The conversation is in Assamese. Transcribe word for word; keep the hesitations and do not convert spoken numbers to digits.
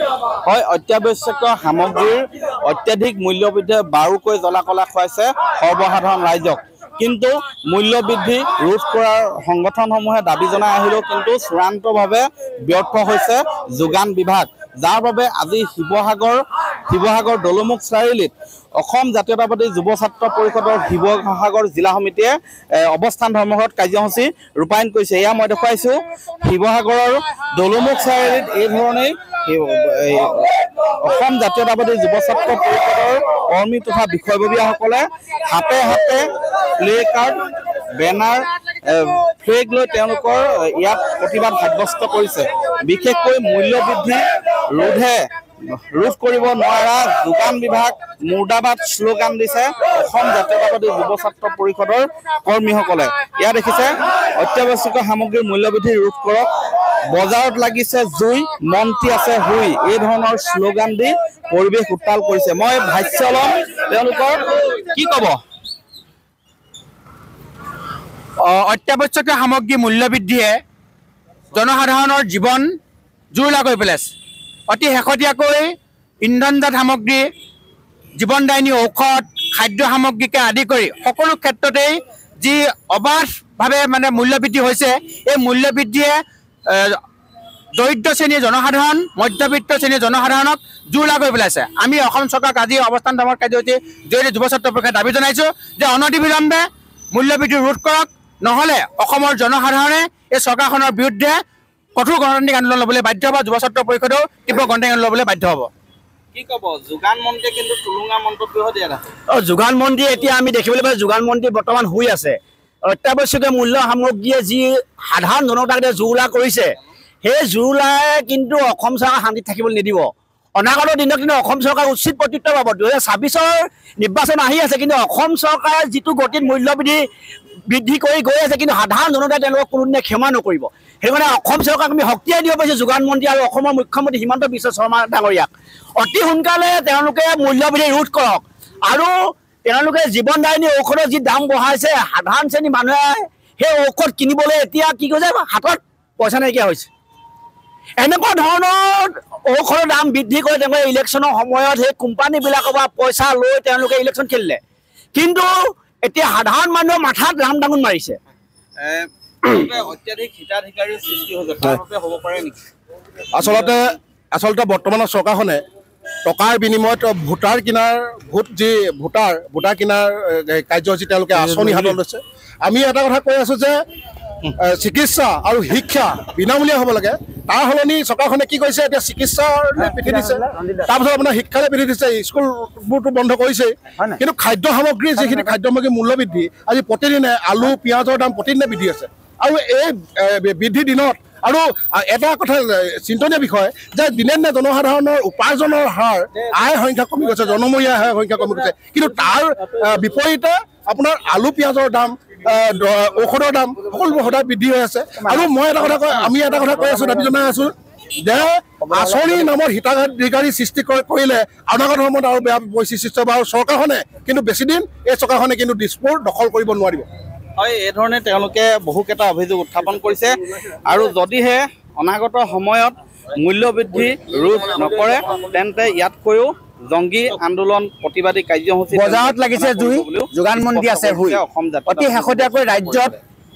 হয়, অত্যাৱশ্যকীয় সামগ্ৰীৰ অত্যাধিক মূল্যবৃদ্ধিয়ে বাৰুকৈ জ্বলা কলা খুৱাইছে সৰ্বসাধাৰণ ৰাইজক। কিন্তু মূল্যবৃদ্ধি ৰোধ কৰাৰ সংগঠনসমূহে দাবী জনাই আহিলেও কিন্তু চূড়ান্তভাৱে ব্যৰ্থ হৈছে যোগান বিভাগ, যাৰ বাবে আজি শিৱসাগৰ শিৱসাগৰ দলুমুখ চাৰিআলিত অসম জাতীয়তাবাদী যুৱ ছাত্ৰ পৰিষদৰ শিৱসাগৰ জিলা সমিতিয়ে অৱস্থান ধৰ্মঘট কাৰ্যসূচী ৰূপায়ণ কৰিছে। এয়া মই দেখুৱাইছোঁ শিৱসাগৰৰ দলুমুখ চাৰিআলিত এই ধৰণেই অসম জাতীয়তাবাদী যুৱ ছাত্ৰ পৰিষদৰ কৰ্মী তথা বিষয়ববীয়াসকলে হাতে হাতে প্লে কাৰ্ড বেনাৰ ফ্লেগ লৈ তেওঁলোকৰ ইয়াত প্ৰতিবাদ সাব্যস্ত কৰিছে। বিশেষকৈ মূল্যবৃদ্ধি ৰোধে ৰোধ কৰিব নোৱাৰা যোগান বিভাগ মুৰ্দাবাদ শ্লোগান দিছে অসম জাতীয়তাবাদী যুৱ ছাত্ৰ পৰিষদৰ কৰ্মীসকলে। এয়া দেখিছে অত্যাৱশ্যকীয় সামগ্ৰীৰ মূল্যবৃদ্ধি ৰোধ কৰক, বজাৰত লাগিছে জুই, মন্ত্ৰী আছে হুই, এই ধৰণৰ শ্লোগান দি পৰিৱেশ উত্তাল কৰিছে। মই ভাষ্য ল'ম তেওঁলোকৰ, কি ক'ব? অত্যাৱশ্যকীয় সামগ্ৰী মূল্যবৃদ্ধিয়ে জনসাধাৰণৰ জীৱন জুৰুলা কৰি পেলাইছে। অতি শেহতীয়াকৈ ইন্ধনজাত সামগ্ৰী, জীৱনদায়িনী ঔষধ, খাদ্য সামগ্ৰীকে আদি কৰি সকলো ক্ষেত্ৰতেই যি অবাধভাৱে মানে মূল্যবৃদ্ধি হৈছে, এই মূল্যবৃদ্ধিয়ে দৰিদ্ৰ শ্ৰেণীৰ জনসাধাৰণ, মধ্যবিত্ত শ্ৰেণীৰ জনসাধাৰণক জুৰুলা কৰি পেলাইছে। আমি অসম চৰকাৰক আজি অৱস্থান ধৰ্মঘট কাৰ্যসূচী জৰিয়তে যুৱ ছাত্ৰ পৰিষদে দাবী জনাইছোঁ যে অনতিবিলম্বে মূল্যবৃদ্ধি ৰোধ কৰক, নহ'লে অসমৰ জনসাধাৰণে এই চৰকাৰখনৰ বিৰুদ্ধে কঠোৰ গণতান্ত্ৰিক আন্দোলন ল'বলৈ বাধ্য হ'ব। যুৱ ছাত্ৰ পৰিষদেও তীব্ৰ গণতান্ত্ৰিক আন্দোলন ল'বলৈ বাধ্য হ'ব। কি ক'ব? যোগান মন্ত্ৰীয়ে কিন্তু টুলুঙা মন্তব্য দিয়া আছে। অঁ, যোগান মন্ত্ৰী এতিয়া আমি দেখিবলৈ পাইছোঁ যোগান মন্ত্ৰী বৰ্তমান শুই আছে। অত্যাৱশ্যকীয় মূল্য সামগ্ৰীয়ে যি সাধাৰণ জনতাক জুৰুলা কৰিছে, সেই জুৰুলাই কিন্তু অসম চৰকাৰ শান্তিত থাকিবলৈ নিদিব। অনাগত দিনত কিন্তু অসম চৰকাৰ উচিত প্ৰত্যুত্তৰ পাব। দুহেজাৰ ছাব্বিছৰ নিৰ্বাচন আহি আছে, কিন্তু অসম চৰকাৰে যিটো গতিত মূল্যবৃদ্ধি বৃদ্ধি কৰি গৈ আছে, কিন্তু সাধাৰণ জনতাই তেওঁলোকক কোনোদিনে ক্ষমা নকৰিব। সেইকাৰণে অসম চৰকাৰক আমি শক্তিয়ে দিব পাৰিছোঁ যোগান মন্ত্ৰী আৰু অসমৰ মুখ্যমন্ত্ৰী হিমন্ত বিশ্ব শৰ্মা ডাঙৰীয়াক। অতি সোনকালে তেওঁলোকে মূল্যবৃদ্ধি ৰোধ কৰক আৰু তেওঁলোকে জীৱনদায়িনী ঔষধৰ যি দাম বঢ়াইছে, সাধাৰণ শ্ৰেণীৰ মানুহে সেই ঔষধ কিনিবলৈ এতিয়া কি কৈছে, হাতত পইচা নাইকিয়া হৈছে। এনেকুৱা ধৰণৰ ঔষধৰ দাম বৃদ্ধি কৰি তেওঁলোকে ইলেকশ্যনৰ সময়ত সেই কোম্পানীবিলাকৰ পৰা পইচা লৈ তেওঁলোকে ইলেকশ্যন খেলিলে, কিন্তু এতিয়া সাধাৰণ মানুহৰ মাথাত ৰাম ডাঙুন মাৰিছে। আচলতে আচলতে বৰ্তমানৰ চৰকাৰখনে টকাৰ বিনিময়ত ভোটাৰ কিনাৰ ভোট যি ভোটাৰ ভোটাৰ কিনাৰ কাৰ্যসূচী তেওঁলোকে আঁচনি হাতত লৈছে। আমি এটা কথা কৈ আছোঁ যে চিকিৎসা আৰু শিক্ষা বিনামূলীয়া হ'ব লাগে, তাৰ সলনি চৰকাৰখনে কি কৰিছে, এতিয়া চিকিৎসাৰ পিঠি দিছে, তাৰপিছত আপোনাৰ শিক্ষালৈ পিঠি দিছে, স্কুলবোৰতো বন্ধ কৰিছেই। কিন্তু খাদ্য সামগ্ৰী যিখিনি খাদ্য সামগ্ৰীৰ মূল্যবৃদ্ধি আজি প্ৰতিদিনে আলু পিঁয়াজৰ দাম প্ৰতিদিনে বৃদ্ধি আছে। আৰু এই বৃদ্ধিৰ দিনত আৰু এটা কথা চিন্তনীয় বিষয় যে দিনে দিনে জনসাধাৰণৰ উপাৰ্জনৰ হাৰ, আয় সংখ্যা কমি গৈছে, জনমূৰীয়া আয় সংখ্যা কমি গৈছে, কিন্তু তাৰ বিপৰীতে আপোনাৰ আলু পিঁয়াজৰ দাম, ঔষধৰ দাম সকলোবোৰ সদায় বৃদ্ধি হৈ আছে। আৰু মই এটা কথা কৈ আমি এটা কথা কৈ আছোঁ, দাবী জনাই আছোঁ যে আঁচনিৰ নামত হিতাধিকাৰী সৃষ্টি কৰিলে অনাগত সময়ত আৰু বেয়া পৰিস্থিতি সৃষ্টি হ'ব। আৰু চৰকাৰখনে কিন্তু বেছিদিন এই চৰকাৰখনে কিন্তু দিছপুৰ দখল কৰিব নোৱাৰিব। হয়, এই ধৰণে তেওঁলোকে বহুকেইটা অভিযোগ উত্থাপন কৰিছে। আৰু যদিহে অনাগত সময়ত মূল্যবৃদ্ধি ৰোধ নকৰে, তেন্তে ইয়াতকৈও জংগী আন্দোলন প্ৰতিবাদী কাৰ্যসূচী বজাৰত লাগিছে জুই, যোগান মন্ত্ৰী আছে হুই। অতি শেহতীয়াকৈ ৰাজ্যত